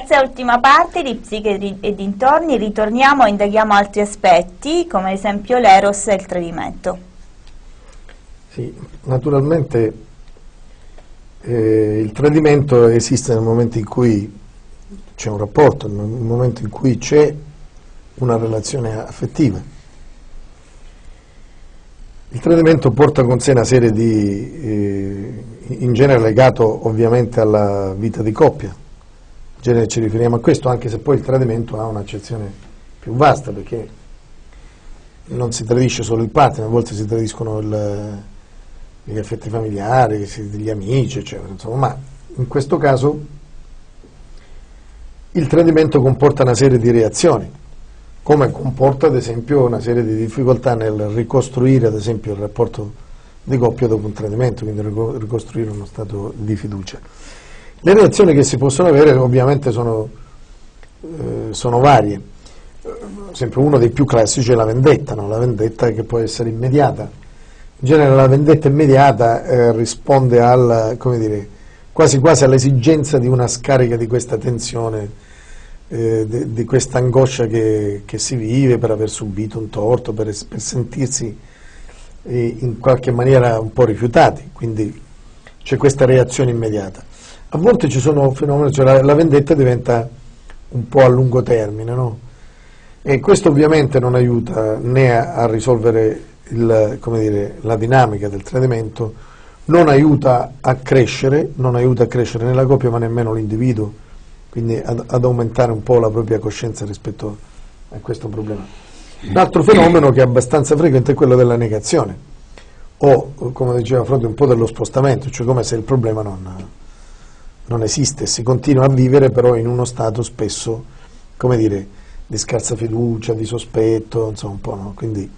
terza e ultima parte di Psiche e dintorni ritorniamo e indaghiamo altri aspetti, come ad esempio l'eros e il tradimento. Sì, naturalmente il tradimento esiste nel momento in cui c'è un rapporto, nel momento in cui c'è una relazione affettiva. Il tradimento porta con sé una serie di, in genere legato ovviamente alla vita di coppia, in genere ci riferiamo a questo, anche se poi il tradimento ha un'accezione più vasta, perché non si tradisce solo il partner, a volte si tradiscono gli affetti familiari, gli amici, eccetera, insomma, ma in questo caso il tradimento comporta una serie di reazioni, come comporta ad esempio una serie di difficoltà nel ricostruire ad esempio il rapporto di coppia dopo un tradimento, quindi ricostruire uno stato di fiducia. Le reazioni che si possono avere ovviamente sono varie. Ad esempio uno dei più classici è la vendetta, no? La vendetta che può essere immediata. In genere la vendetta immediata risponde come dire, quasi quasi all'esigenza di una scarica di questa tensione, di questa angoscia che si vive per aver subito un torto, per sentirsi in qualche maniera un po' rifiutati, quindi c'è questa reazione immediata. A volte ci sono fenomeni, cioè la vendetta diventa un po' a lungo termine, no? E questo ovviamente non aiuta né a risolvere come dire, la dinamica del tradimento, non aiuta a crescere nella coppia, ma nemmeno l'individuo, quindi ad aumentare un po' la propria coscienza rispetto a questo problema. L'altro fenomeno che è abbastanza frequente è quello della negazione, o come diceva Freud un po' dello spostamento, cioè come se il problema non esiste, si continua a vivere però in uno stato spesso, come dire, di scarsa fiducia, di sospetto, insomma un po', no? Quindi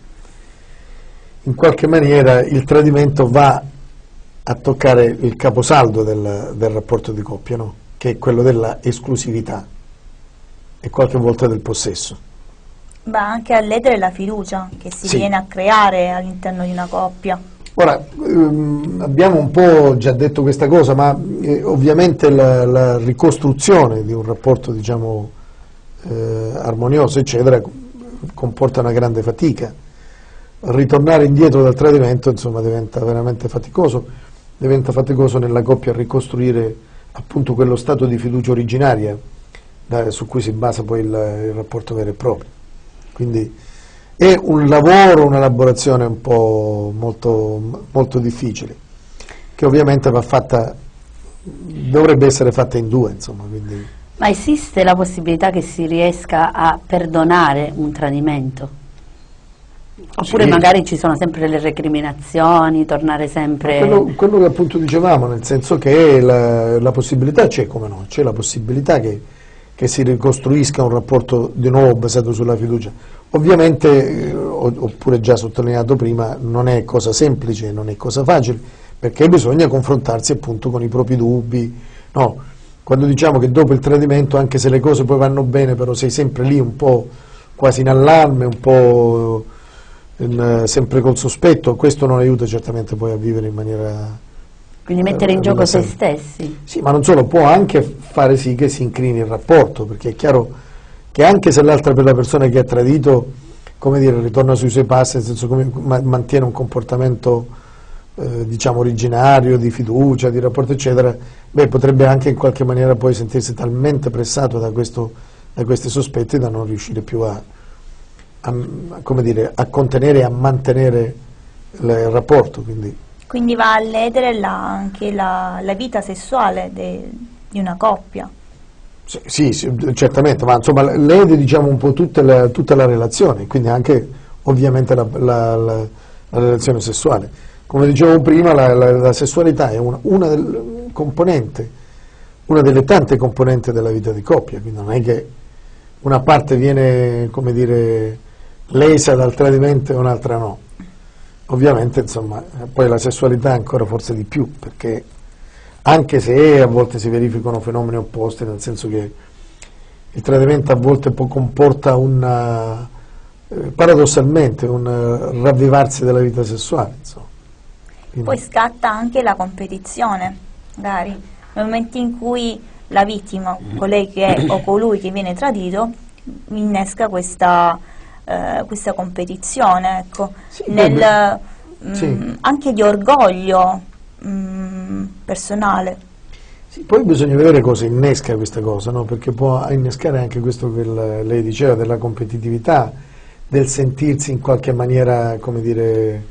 in qualche maniera il tradimento va a toccare il caposaldo del rapporto di coppia, no? Che è quello della esclusività e qualche volta del possesso. Va anche a ledere la fiducia che si viene a creare all'interno di una coppia. Ora, abbiamo un po' già detto questa cosa, ma ovviamente la ricostruzione di un rapporto, diciamo, armonioso, eccetera, comporta una grande fatica. Ritornare indietro dal tradimento, insomma, diventa veramente faticoso nella coppia a ricostruire appunto quello stato di fiducia originaria su cui si basa poi il rapporto vero e proprio. Quindi è un lavoro, un'elaborazione un po' molto difficile, che ovviamente dovrebbe essere fatta in due, insomma. Quindi. Ma esiste la possibilità che si riesca a perdonare un tradimento? Oppure magari ci sono sempre delle recriminazioni, tornare sempre... Quello che appunto dicevamo, nel senso che la possibilità c'è, come no, c'è la possibilità che si ricostruisca un rapporto di nuovo basato sulla fiducia. Ovviamente, oppure già sottolineato prima, non è cosa semplice, non è cosa facile, perché bisogna confrontarsi appunto con i propri dubbi, no? Quando diciamo che dopo il tradimento, anche se le cose poi vanno bene, però sei sempre lì un po' quasi in allarme, un po' sempre col sospetto, questo non aiuta certamente poi a vivere in maniera... Quindi mettere in gioco se stessi. Sì, ma non solo, può anche fare sì che si incrini il rapporto, perché è chiaro che anche se l'altra, per la persona che ha tradito, come dire, ritorna sui suoi passi, nel senso che mantiene un comportamento diciamo originario, di fiducia, di rapporto eccetera, beh, potrebbe anche in qualche maniera poi sentirsi talmente pressato da questi sospetti da non riuscire più come dire, a contenere e a mantenere il rapporto. Quindi va a ledere anche la vita sessuale di una coppia. Sì, certamente, ma insomma lede, diciamo, un po' tutta la relazione, quindi anche ovviamente la relazione sessuale. Come dicevo prima, la sessualità è una delle tante componenti della vita di coppia, quindi non è che una parte viene, come dire, lesa dal tradimento e un'altra no. Ovviamente, insomma, poi la sessualità ancora forse di più, perché anche se a volte si verificano fenomeni opposti, nel senso che il tradimento a volte comporta paradossalmente un ravvivarsi della vita sessuale, insomma. Poi scatta anche la competizione, magari nel momento in cui la vittima, colei che è, o colui che viene tradito, innesca questa competizione, ecco, Sì, anche di orgoglio personale. Sì, poi bisogna vedere cosa innesca questa cosa, no? Perché può innescare anche questo che lei diceva, della competitività, del sentirsi in qualche maniera, come dire,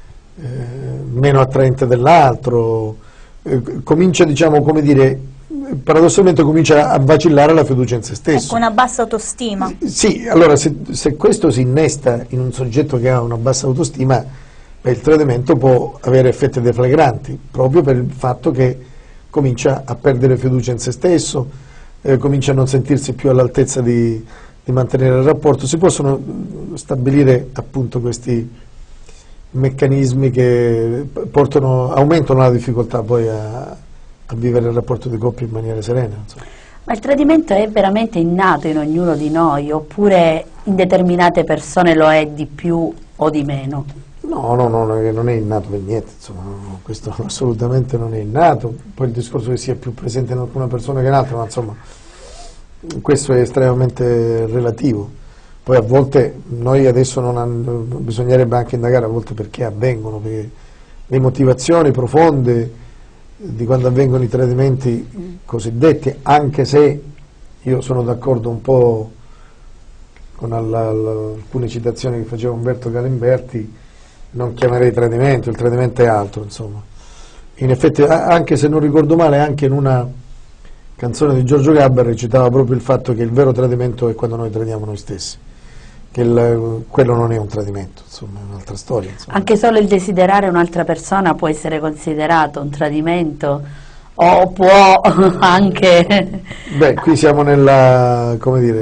meno attraente dell'altro, comincia, diciamo, come dire, paradossalmente comincia a vacillare la fiducia in se stesso. Ecco, una bassa autostima. Sì, allora se questo si innesta in un soggetto che ha una bassa autostima, il tradimento può avere effetti deflagranti, proprio per il fatto che comincia a perdere fiducia in se stesso, comincia a non sentirsi più all'altezza di mantenere il rapporto. Si possono stabilire appunto questi meccanismi che aumentano la difficoltà poi a vivere il rapporto di coppia in maniera serena. Insomma. Ma il tradimento è veramente innato in ognuno di noi, oppure in determinate persone lo è di più o di meno? No, non è innato per niente, insomma, questo assolutamente non è innato, poi il discorso che sia più presente in alcuna persona che in altra, ma insomma, questo è estremamente relativo. Poi a volte noi adesso bisognerebbe anche indagare a volte perché avvengono, perché le motivazioni profonde di quando avvengono i tradimenti cosiddetti, anche se io sono d'accordo un po' con alcune citazioni che faceva Umberto Galimberti, non chiamerei tradimento, il tradimento è altro, insomma. In effetti, anche se non ricordo male, anche in una canzone di Giorgio Gaber recitava proprio il fatto che il vero tradimento è quando noi tradiamo noi stessi, che quello non è un tradimento, insomma, è un'altra storia. Insomma. Anche solo il desiderare un'altra persona può essere considerato un tradimento, o può anche... Beh, qui siamo nel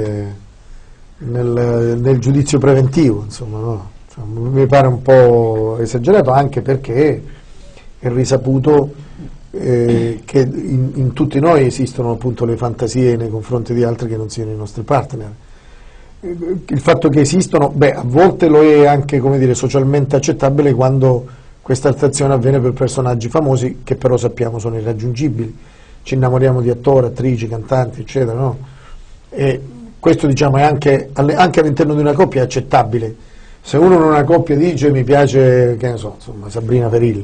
giudizio preventivo, insomma, no? Mi pare un po' esagerato, anche perché è risaputo che in tutti noi esistono appunto le fantasie nei confronti di altri che non siano i nostri partner. Il fatto che esistono, a volte lo è anche, come dire, socialmente accettabile quando questa attrazione avviene per personaggi famosi che però sappiamo sono irraggiungibili. Ci innamoriamo di attori, attrici, cantanti, eccetera, no? E questo, diciamo, è anche all'interno di una coppia è accettabile. Se uno in una coppia dice mi piace, che ne so, insomma, Sabrina Ferilli,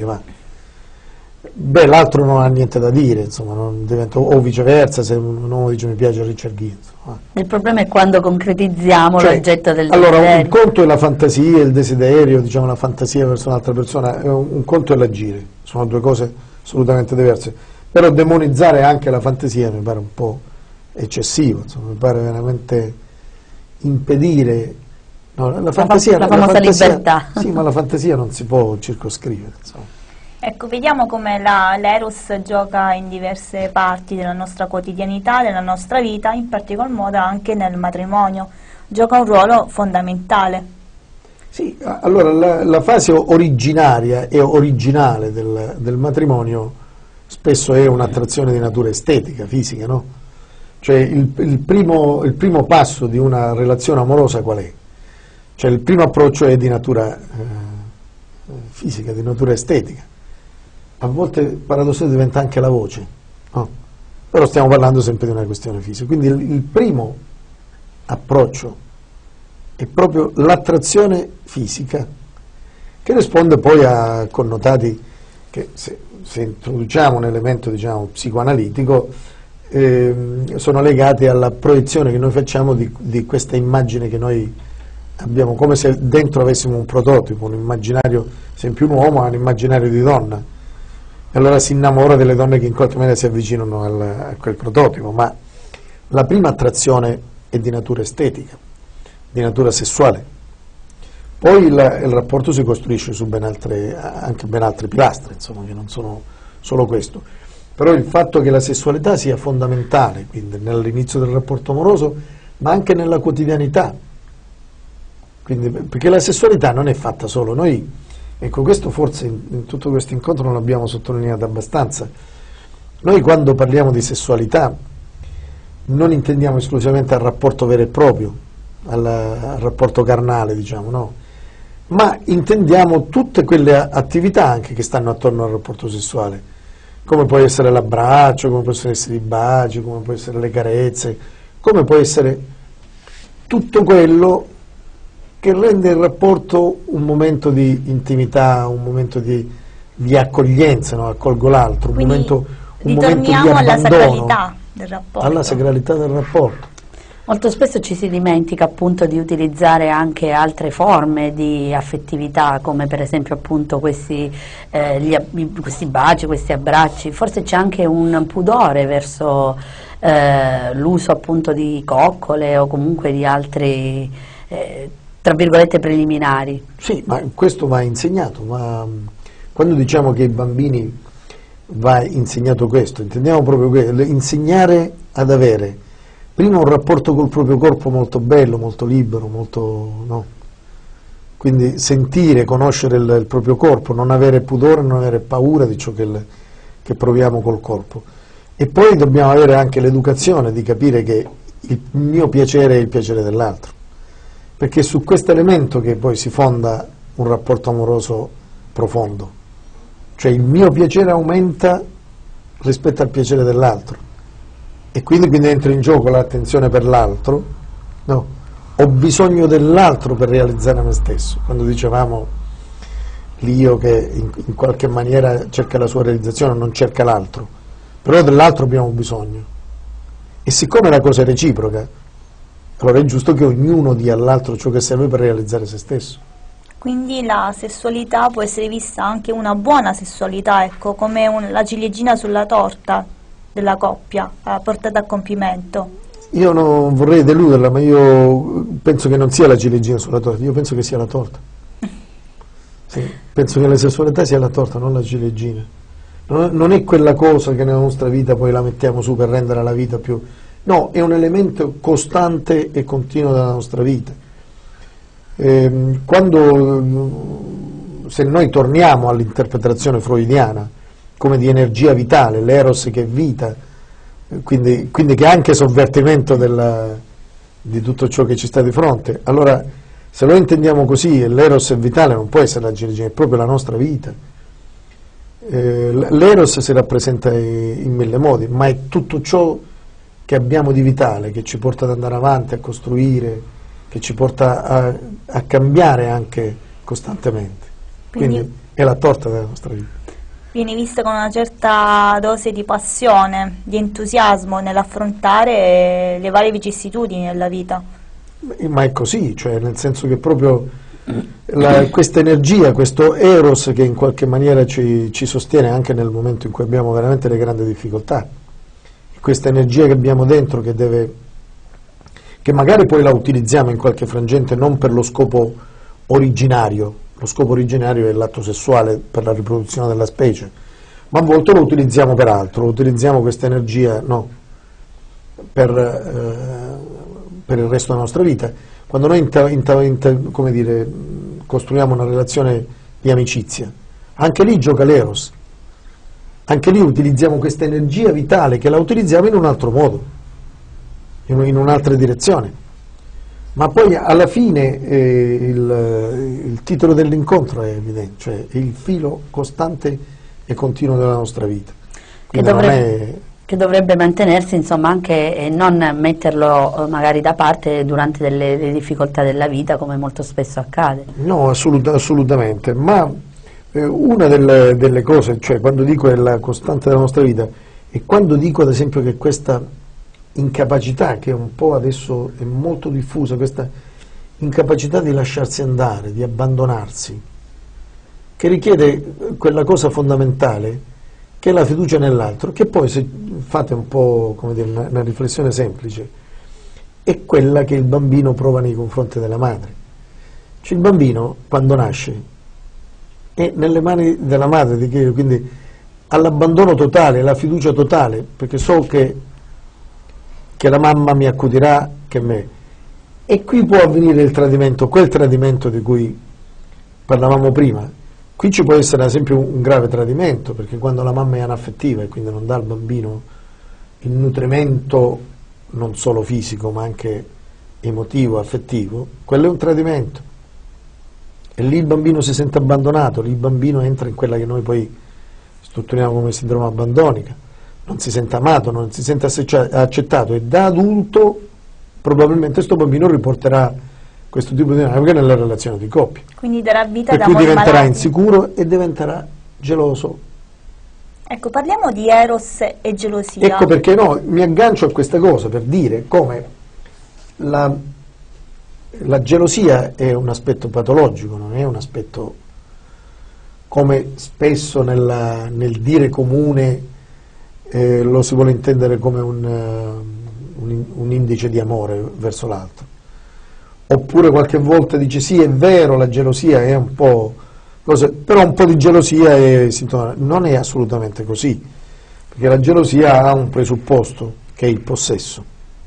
l'altro non ha niente da dire, insomma, o viceversa, se un uomo dice mi piace Richard Gere. Il problema è quando concretizziamo l'oggetto del allora, desiderio. un conto è la fantasia, il desiderio, diciamo la fantasia verso un'altra persona, un conto è l'agire, sono due cose assolutamente diverse. Però demonizzare anche la fantasia mi pare un po' eccessivo, insomma, mi pare veramente impedire. No, la famosa libertà. Sì, ma la fantasia non si può circoscrivere. Insomma. Ecco, vediamo come l'Eros gioca in diverse parti della nostra quotidianità, della nostra vita, in particolar modo anche nel matrimonio. Gioca un ruolo fondamentale. Sì, allora la fase originaria e originale del matrimonio spesso è un'attrazione di natura estetica, fisica, no? Cioè il primo passo di una relazione amorosa qual è? Cioè il primo approccio è di natura fisica, di natura estetica. A volte paradossalmente diventa anche la voce, no? Però stiamo parlando sempre di una questione fisica. Quindi il primo approccio è proprio l'attrazione fisica, che risponde poi a connotati che, se introduciamo un elemento, diciamo, psicoanalitico, sono legati alla proiezione che noi facciamo di questa immagine che noi abbiamo, come se dentro avessimo un prototipo, un immaginario, esempio un uomo ha un immaginario di donna, e allora si innamora delle donne che in qualche maniera si avvicinano a quel prototipo, ma la prima attrazione è di natura estetica, di natura sessuale. Poi il rapporto si costruisce su anche ben altre pilastri, insomma, che non sono solo questo. Però il fatto che la sessualità sia fondamentale, quindi nell'inizio del rapporto amoroso, ma anche nella quotidianità. Quindi, perché la sessualità non è fatta solo, noi, ecco, questo forse in tutto questo incontro non l'abbiamo sottolineato abbastanza. Noi quando parliamo di sessualità non intendiamo esclusivamente al rapporto vero e proprio, al rapporto carnale, diciamo, no? Ma intendiamo tutte quelle attività anche che stanno attorno al rapporto sessuale, come può essere l'abbraccio, come possono essere i baci, come può essere le carezze, come può essere tutto quello che rende il rapporto un momento di intimità, un momento di accoglienza, no? Accolgo l'altro, un momento di ritorniamo alla abbandono, sacralità del rapporto. alla sacralità del rapporto. Molto spesso ci si dimentica appunto di utilizzare anche altre forme di affettività, come per esempio appunto questi baci, questi abbracci. Forse c'è anche un pudore verso l'uso appunto di coccole o comunque di altri tra virgolette preliminari. Sì, ma questo va insegnato, ma quando diciamo che ai bambini va insegnato questo, intendiamo proprio insegnare ad avere prima un rapporto col proprio corpo molto bello, molto libero, molto, no? Quindi sentire, conoscere il proprio corpo, non avere pudore, non avere paura di ciò che proviamo col corpo. E poi dobbiamo avere anche l'educazione di capire che il mio piacere è il piacere dell'altro, perché è su questo elemento che poi si fonda un rapporto amoroso profondo, cioè il mio piacere aumenta rispetto al piacere dell'altro. E quindi entra in gioco l'attenzione per l'altro, no? Ho bisogno dell'altro per realizzare me stesso. Quando dicevamo l'io che in qualche maniera cerca la sua realizzazione, non cerca l'altro, però dell'altro abbiamo bisogno. E siccome la cosa è reciproca, allora è giusto che ognuno dia all'altro ciò che serve per realizzare se stesso. Quindi la sessualità può essere vista anche una buona sessualità, ecco, come la ciliegina sulla torta della coppia portata a compimento. Io non vorrei deluderla, ma io penso che non sia la ciliegina sulla torta, io penso che sia la torta. Sì, penso che la sessualità sia la torta, non la ciliegina. Non è quella cosa che nella nostra vita poi la mettiamo su per rendere la vita più... No, è un elemento costante e continuo della nostra vita. Se noi torniamo all'interpretazione freudiana, come di energia vitale, l'eros che è vita, quindi che è anche sovvertimento di tutto ciò che ci sta di fronte. Allora, se lo intendiamo così, e l'eros è vitale, non può essere la ciliegina, è proprio la nostra vita. L'eros si rappresenta in mille modi, ma è tutto ciò che abbiamo di vitale, che ci porta ad andare avanti, a costruire, che ci porta a cambiare anche costantemente. Quindi è la torta della nostra vita. Viene vista con una certa dose di passione, di entusiasmo nell'affrontare le varie vicissitudini della vita. Ma è così, cioè nel senso che proprio questa energia, questo eros che in qualche maniera ci sostiene anche nel momento in cui abbiamo veramente le grandi difficoltà, questa energia che abbiamo dentro che magari poi la utilizziamo in qualche frangente non per lo scopo originario. Lo scopo originario è l'atto sessuale per la riproduzione della specie, ma a volte lo utilizziamo per altro, lo utilizziamo questa energia no, per il resto della nostra vita. Quando noi come dire, costruiamo una relazione di amicizia, anche lì gioca l'eros, anche lì utilizziamo questa energia vitale che la utilizziamo in un altro modo, in un'altra direzione. Ma poi alla fine il titolo dell'incontro è evidente, cioè è il filo costante e continuo della nostra vita. Che dovrebbe mantenersi insomma anche e non metterlo magari da parte durante le difficoltà della vita come molto spesso accade. No, assolutamente, ma una delle cose, cioè quando dico è la costante della nostra vita, e quando dico ad esempio che questa incapacità che un po' adesso è molto diffusa, questa incapacità di lasciarsi andare, di abbandonarsi, che richiede quella cosa fondamentale che è la fiducia nell'altro, che poi se fate un po' come dire, una riflessione semplice, è quella che il bambino prova nei confronti della madre. Cioè il bambino quando nasce è nelle mani della madre, quindi all'abbandono totale, alla fiducia totale, perché so che la mamma mi accudirà che me. E qui può avvenire il tradimento, quel tradimento di cui parlavamo prima. Qui ci può essere ad esempio un grave tradimento, perché quando la mamma è anaffettiva e quindi non dà al bambino il nutrimento non solo fisico ma anche emotivo, affettivo, quello è un tradimento. E lì il bambino si sente abbandonato, lì il bambino entra in quella che noi poi sottolineiamo come sindrome abbandonica, non si sente amato, non si sente accettato, e da adulto probabilmente questo bambino riporterà questo tipo di dinamica nelle relazioni di coppia. Quindi darà vita Per ad cui amori diventerà malati. insicuro e diventerà geloso. Ecco, parliamo di eros e gelosia. Ecco perché mi aggancio a questa cosa per dire come la gelosia è un aspetto patologico, non è un aspetto, come spesso nel dire comune lo si vuole intendere come un indice di amore verso l'altro. Oppure qualche volta dice sì, è vero, la gelosia è un po', però un po' di gelosia è sintomatica. Non è assolutamente così, perché la gelosia ha un presupposto che è il possesso,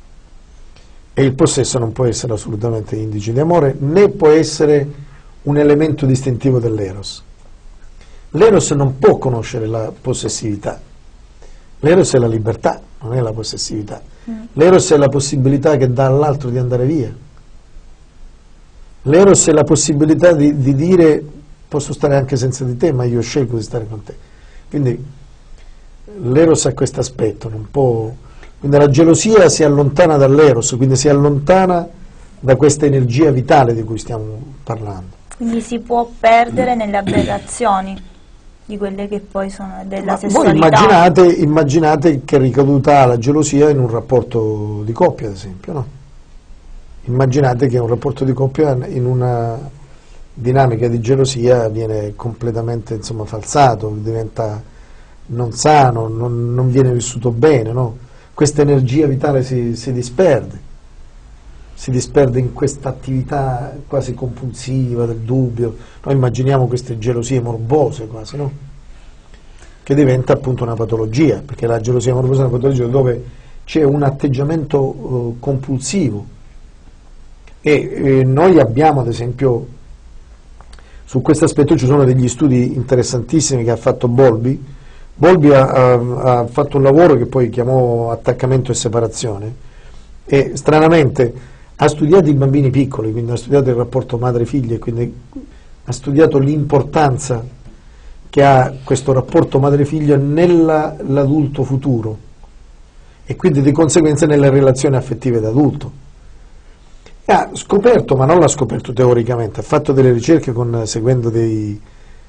e il possesso non può essere assolutamente indice di amore, né può essere un elemento distintivo dell'eros. L'eros non può conoscere la possessività, l'eros è la libertà, non è la possessività. L'eros è la possibilità che dà all'altro di andare via. L'eros è la possibilità di dire posso stare anche senza di te, ma io scelgo di stare con te. Quindi l'eros ha questo aspetto, non può. Quindi la gelosia si allontana dall'eros, quindi si allontana da questa energia vitale di cui stiamo parlando. Quindi si può perdere nelle aberrazioni di quelle che poi sono della sessualità. Voi immaginate che ricaduta ha la gelosia in un rapporto di coppia, ad esempio, no? Immaginate che un rapporto di coppia in una dinamica di gelosia viene completamente falsato, diventa non sano, non viene vissuto bene, no? Questa energia vitale si disperde in questa attività quasi compulsiva del dubbio. Noi immaginiamo queste gelosie morbose quasi, no? Che diventa appunto una patologia, perché la gelosia morbosa è una patologia dove c'è un atteggiamento compulsivo. E noi abbiamo, ad esempio, su questo aspetto ci sono degli studi interessantissimi che ha fatto Bowlby. Bowlby ha fatto un lavoro che poi chiamò attaccamento e separazione, e stranamente ha studiato i bambini piccoli, quindi ha studiato il rapporto madre-figlia, e quindi ha studiato l'importanza che ha questo rapporto madre-figlio nell'adulto futuro, e quindi di conseguenza nelle relazioni affettive d'adulto. Ha scoperto, ma non l'ha scoperto teoricamente, ha fatto delle ricerche seguendo dei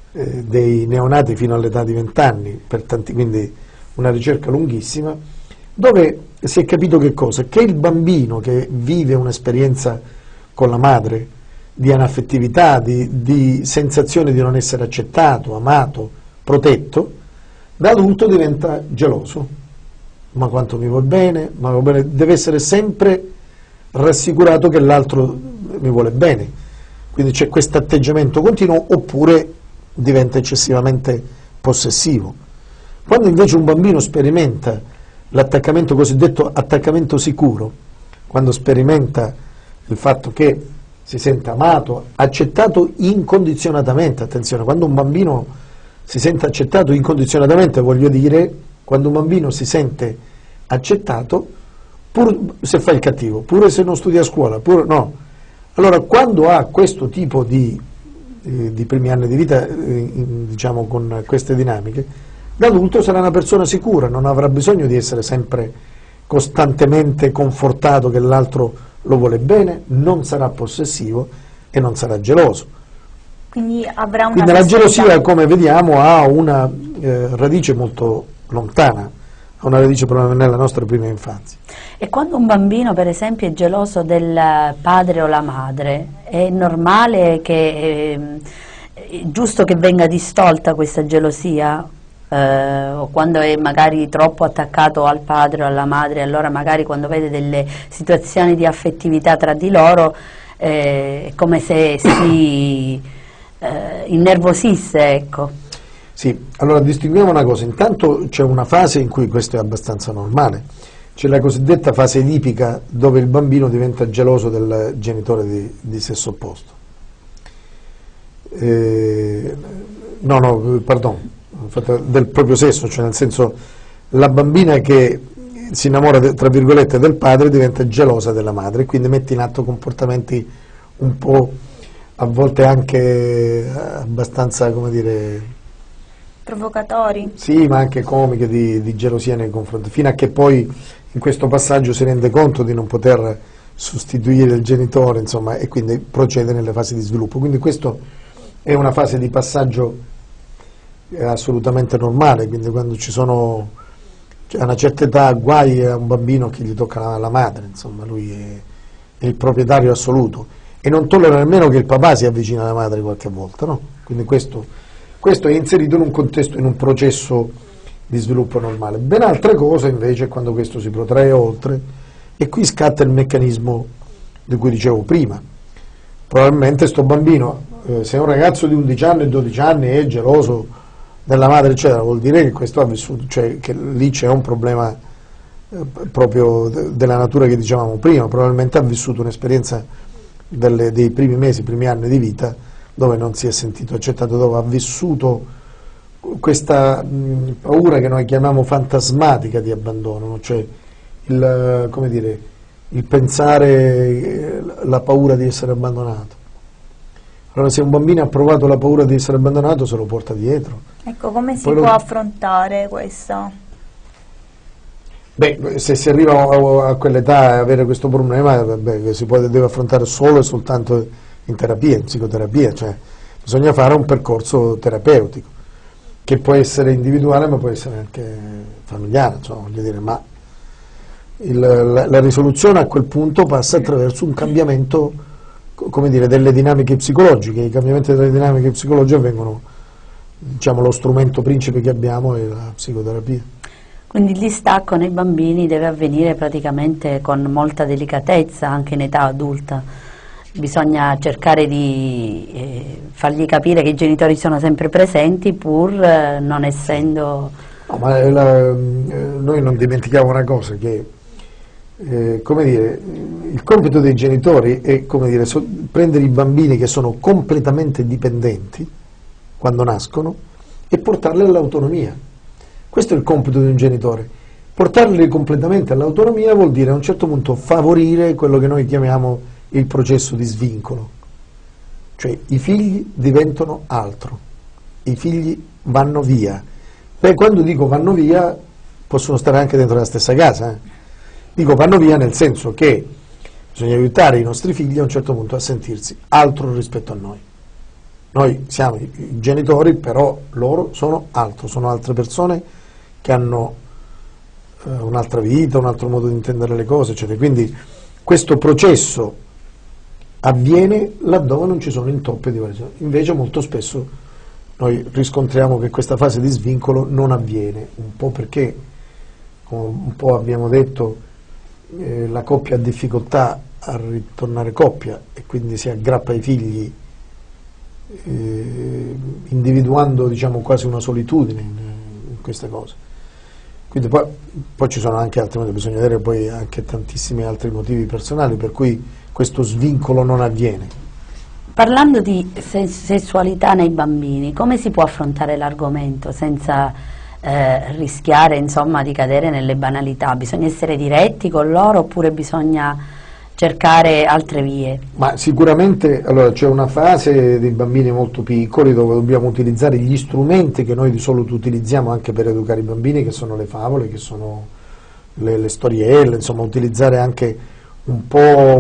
neonati fino all'età di 20 anni, quindi una ricerca lunghissima, dove si è capito che cosa? Che il bambino che vive un'esperienza con la madre di anaffettività, di sensazione di non essere accettato, amato, protetto, da adulto diventa geloso. Ma quanto mi vuol bene, deve essere sempre rassicurato che l'altro mi vuole bene, quindi c'è questo atteggiamento continuo, oppure diventa eccessivamente possessivo. Quando invece un bambino sperimenta l'attaccamento cosiddetto attaccamento sicuro, quando sperimenta il fatto che si sente amato, accettato incondizionatamente, attenzione, quando un bambino si sente accettato incondizionatamente, voglio dire, quando un bambino si sente accettato, pur se fa il cattivo, pure se non studia a scuola, no. Allora, quando ha questo tipo di primi anni di vita, diciamo con queste dinamiche, l'adulto sarà una persona sicura, non avrà bisogno di essere sempre costantemente confortato che l'altro lo vuole bene, non sarà possessivo e non sarà geloso. Quindi avrà una Quindi la gelosia, come vediamo, ha una radice molto lontana, ha una radice proprio nella nostra prima infanzia. E quando un bambino, per esempio, è geloso del padre o la madre, è normale è giusto che venga distolta questa gelosia? O quando è magari troppo attaccato al padre o alla madre, allora magari quando vede delle situazioni di affettività tra di loro è come se si innervosisse, ecco. Sì, allora distinguiamo una cosa: intanto c'è una fase in cui questo è abbastanza normale, c'è la cosiddetta fase edipica, dove il bambino diventa geloso del genitore di sesso opposto. Del proprio sesso, cioè nel senso, la bambina che si innamora tra virgolette del padre diventa gelosa della madre, quindi mette in atto comportamenti un po', a volte anche abbastanza, come dire, Provocatori? Sì, ma anche comiche di gelosia nei confronti, fino a che poi in questo passaggio si rende conto di non poter sostituire il genitore, insomma, e quindi procede nelle fasi di sviluppo. Quindi questo è una fase di passaggio assolutamente normale, quindi quando ci sono, cioè, a una certa età, guai a un bambino che gli tocca la madre, insomma, lui è il proprietario assoluto e non tollera nemmeno che il papà si avvicina alla madre qualche volta, no? Quindi questo è inserito in un contesto, in un processo di sviluppo normale. Ben altre cose invece è quando questo si protrae oltre, e qui scatta il meccanismo di cui dicevo prima. Probabilmente sto bambino, se è un ragazzo di 11 anni, 12 anni, è geloso della madre, eccetera, vuol dire che questo ha vissuto, cioè che lì c'è un problema proprio della natura che dicevamo prima, probabilmente ha vissuto un'esperienza dei primi mesi, primi anni di vita, dove non si è sentito accettato, dove ha vissuto questa paura che noi chiamiamo fantasmatica di abbandono, cioè come dire, il pensare, la paura di essere abbandonato. Allora se un bambino ha provato la paura di essere abbandonato, se lo porta dietro. Ecco, come si può affrontare questo? Beh, se si arriva a quell'età a avere questo problema, deve affrontare solo e soltanto in terapia, in psicoterapia, cioè bisogna fare un percorso terapeutico che può essere individuale ma può essere anche familiare, insomma, voglio dire, ma la risoluzione a quel punto passa attraverso un cambiamento, come dire, delle dinamiche psicologiche. I cambiamenti delle dinamiche psicologiche vengono, diciamo, lo strumento principe che abbiamo è la psicoterapia. Quindi il distacco nei bambini deve avvenire praticamente con molta delicatezza anche in età adulta. Bisogna cercare di fargli capire che i genitori sono sempre presenti pur non essendo... No, ma noi non dimentichiamo una cosa, che come dire, il compito dei genitori è, come dire, prendere i bambini che sono completamente dipendenti quando nascono e portarli all'autonomia. Questo è il compito di un genitore. Portarli completamente all'autonomia vuol dire a un certo punto favorire quello che noi chiamiamo il processo di svincolo. Cioè i figli diventano altro, i figli vanno via. Beh, quando dico vanno via, possono stare anche dentro la stessa casa. Dico vanno via nel senso che bisogna aiutare i nostri figli a un certo punto a sentirsi altro rispetto a noi. Noi siamo i genitori, però loro sono altro, sono altre persone che hanno un'altra vita, un altro modo di intendere le cose, eccetera. Quindi questo processo avviene laddove non ci sono intoppi di variazione. Invece molto spesso noi riscontriamo che questa fase di svincolo non avviene, un po' perché, come un po' abbiamo detto, la coppia ha difficoltà a ritornare coppia e quindi si aggrappa ai figli individuando, diciamo, quasi una solitudine in queste cose. Quindi poi ci sono anche altri motivi, bisogna vedere poi anche tantissimi altri motivi personali per cui questo svincolo non avviene. Parlando di sessualità nei bambini, come si può affrontare l'argomento senza rischiare, insomma, di cadere nelle banalità? Bisogna essere diretti con loro oppure bisogna cercare altre vie? Ma sicuramente, allora, c'è una fase dei bambini molto piccoli dove dobbiamo utilizzare gli strumenti che noi di solito utilizziamo anche per educare i bambini, che sono le favole, che sono le storielle, insomma utilizzare anche un po'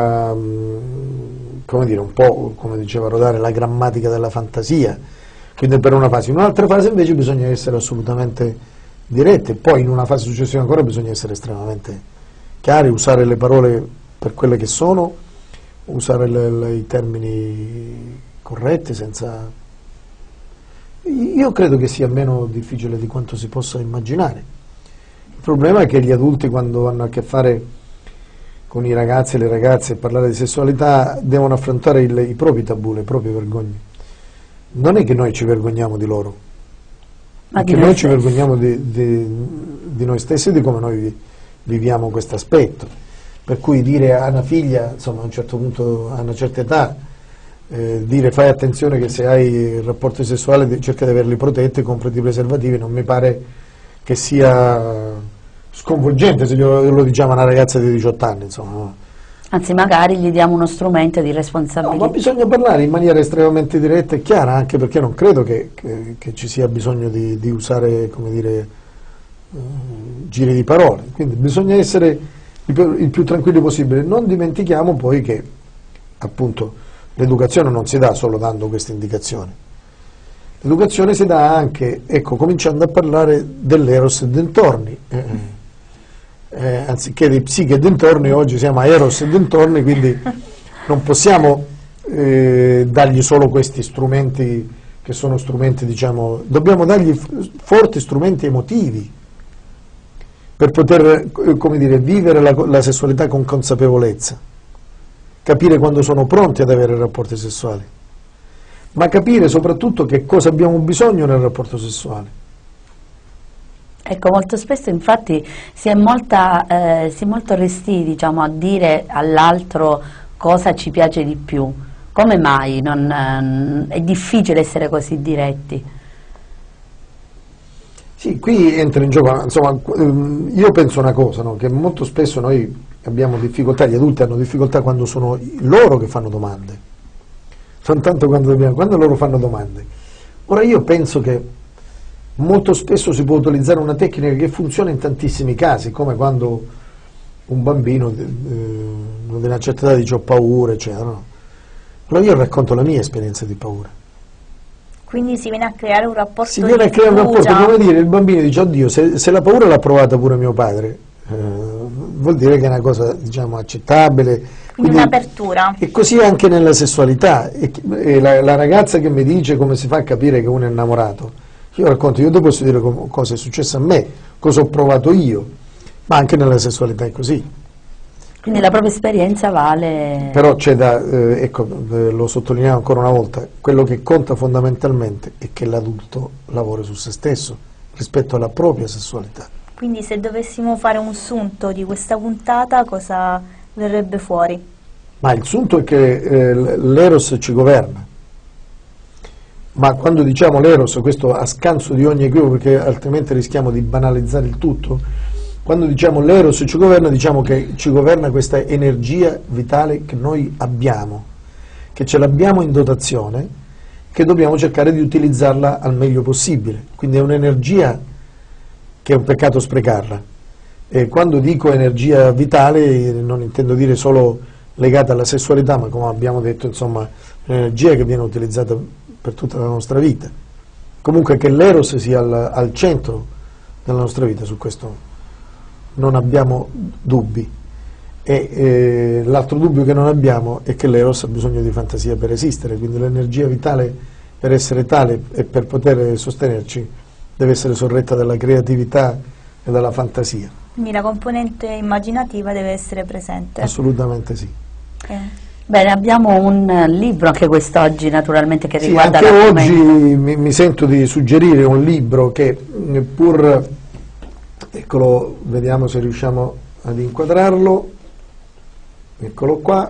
come dire, un po', come diceva Rodari, la grammatica della fantasia, quindi per una fase. In un'altra fase invece bisogna essere assolutamente diretti, poi in una fase successiva ancora bisogna essere estremamente chiari, usare le parole per quelle che sono, usare i termini corretti senza... Io credo che sia meno difficile di quanto si possa immaginare. Il problema è che gli adulti, quando hanno a che fare con i ragazzi e le ragazze e parlare di sessualità, devono affrontare i propri tabù, le proprie vergogne. Non è che noi ci vergogniamo di loro, ma che noi ci vergogniamo di noi stessi e di come noi viviamo questo aspetto. Per cui dire a una figlia, insomma, a un certo punto, a una certa età, dire fai attenzione che se hai rapporti sessuali cerca di averli protetti, comprati i preservativi, non mi pare che sia sconvolgente se lo diciamo a una ragazza di 18 anni, insomma. Anzi, magari gli diamo uno strumento di No, responsabilità. ma bisogna parlare in maniera estremamente diretta e chiara, anche perché non credo che ci sia bisogno di usare, come dire, giri di parole. Quindi bisogna essere il più tranquilli possibile. Non dimentichiamo poi che, appunto, l'educazione non si dà solo dando queste indicazioni. L'educazione si dà anche, ecco, cominciando a parlare dell'eros e dintorni. Anziché di psiche e dintorni, oggi siamo a eros e dintorni, quindi non possiamo dargli solo questi strumenti che sono strumenti, diciamo, dobbiamo dargli forti strumenti emotivi per poter, come dire, vivere la sessualità con consapevolezza, capire quando sono pronti ad avere rapporti sessuali, ma capire soprattutto che cosa abbiamo bisogno nel rapporto sessuale. Ecco, molto spesso infatti si è molto restii, diciamo, a dire all'altro cosa ci piace di più. Come mai è difficile essere così diretti? Sì, qui entra in gioco, insomma, io penso una cosa, no? Che molto spesso noi abbiamo difficoltà, gli adulti hanno difficoltà quando sono loro che fanno domande, non tanto quando loro fanno domande. Ora io penso che molto spesso si può utilizzare una tecnica che funziona in tantissimi casi, come quando un bambino di una certa età dice ho paura, eccetera. No? Allora io racconto la mia esperienza di paura. Quindi si viene a creare un rapporto Si viene a creare un rapporto, come dire, il bambino dice oddio, se la paura l'ha provata pure mio padre, vuol dire che è una cosa, diciamo, accettabile. Quindi un'apertura. E così anche nella sessualità. E la ragazza che mi dice come si fa a capire che uno è innamorato, io racconto, io ti posso dire cosa è successo a me, cosa ho provato io, ma anche nella sessualità è così. Quindi la propria esperienza vale... Però c'è da, ecco, lo sottolineiamo ancora una volta, quello che conta fondamentalmente è che l'adulto lavori su se stesso rispetto alla propria sessualità. Quindi se dovessimo fare un sunto di questa puntata, cosa verrebbe fuori? Ma il sunto è che l'eros ci governa. Ma quando diciamo l'eros, questo a scanso di ogni equivoco, perché altrimenti rischiamo di banalizzare il tutto, quando diciamo l'eros ci governa, diciamo che ci governa questa energia vitale che noi abbiamo, che ce l'abbiamo in dotazione, che dobbiamo cercare di utilizzarla al meglio possibile. Quindi è un'energia che è un peccato sprecarla. E quando dico energia vitale non intendo dire solo legata alla sessualità, ma come abbiamo detto, insomma, un'energia che viene utilizzata per tutta la nostra vita. Comunque che l'eros sia al centro della nostra vita, su questo non abbiamo dubbi. E l'altro dubbio che non abbiamo è che l'eros ha bisogno di fantasia per esistere, quindi l'energia vitale, per essere tale e per poter sostenerci, deve essere sorretta dalla creatività e dalla fantasia. Quindi la componente immaginativa deve essere presente. Assolutamente sì. Bene, abbiamo un libro anche quest'oggi, naturalmente, che Sì, riguarda anche l'argomento. oggi mi sento di suggerire un libro che pur, eccolo, vediamo se riusciamo ad inquadrarlo, eccolo qua,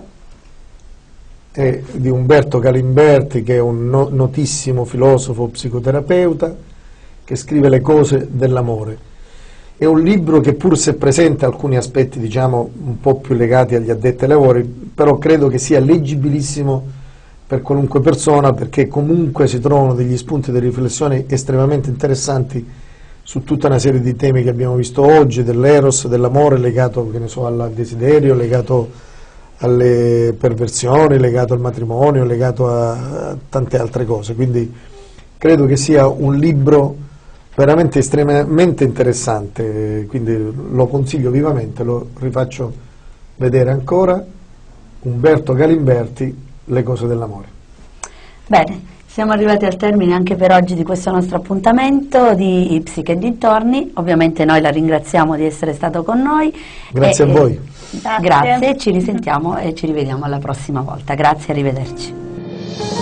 è di Umberto Galimberti, che è un notissimo filosofo psicoterapeuta, che scrive Le cose dell'amore. È un libro che, pur se presenta alcuni aspetti, diciamo, un po' più legati agli addetti ai lavori, però credo che sia leggibilissimo per qualunque persona, perché comunque si trovano degli spunti di riflessione estremamente interessanti su tutta una serie di temi che abbiamo visto oggi, dell'eros, dell'amore legato, che ne so, al desiderio, legato alle perversioni, legato al matrimonio, legato a tante altre cose. Quindi credo che sia un libro veramente estremamente interessante, quindi lo consiglio vivamente, lo rifaccio vedere ancora. Umberto Galimberti, Le cose dell'amore. Bene, siamo arrivati al termine anche per oggi di questo nostro appuntamento di Psiche e dintorni. Ovviamente noi la ringraziamo di essere stato con noi. Grazie a voi. Grazie, ci risentiamo e ci rivediamo alla prossima volta. Grazie, arrivederci.